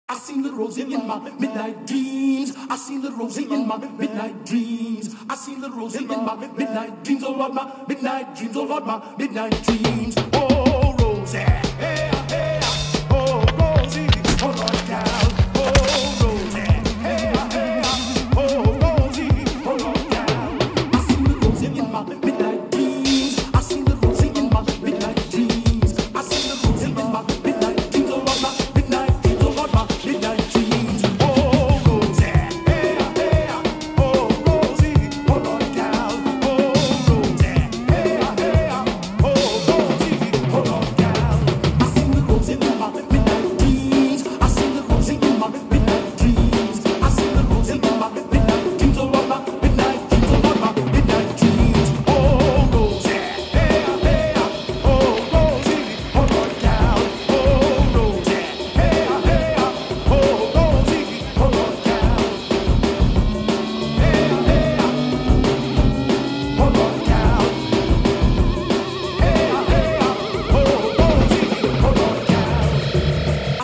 I seen little Rosie in my midnight dreams. I seen little Rosie in my midnight dreams. I seen little Rosie in my midnight dreams. Oh Lord, my midnight dreams. Oh Lord, my midnight dreams. Oh Rosie, hey, hey, oh Rosie, oh Lord, down. Oh Rosie, hey, hey, oh Rosie, oh Lord, down. I seen little Rosie in my midnight dreams. I seen little Rosie in my midnight dreams. I seen little Rosie in my midnight dreams. Oh Lord, my midnight dreams. Oh Lord, my midnight dreams. Oh Rosie, hey, hey, oh Rosie, oh Lord, down. Oh Rosie, hey, hey, oh Rosie, oh Lord, down. I seen the Rosie in my midnight dreams. I seen the Rosie in my midnight dreams. I seen the Rosie in my midnight dreams. Oh Lord, my midnight dreams. Oh Lord, my midnight dreams. Oh Rosie, hey, hey, oh Rosie, oh Lord, down. Oh Rosie, hey, hey, oh Rosie, oh Lord, down. Hey, hey, oh Lord, down. Hey, hey, oh Rosie, oh Lord, down.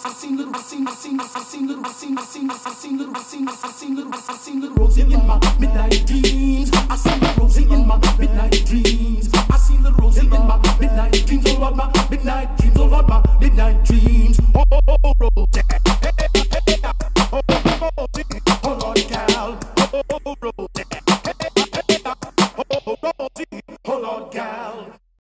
I seen little Rosie in my midnight dreams. I seen little Rosie in my midnight dreams. I seen little Rosie in my midnight dreams. Oh Lord, my midnight dreams. Oh Lord, my midnight dreams.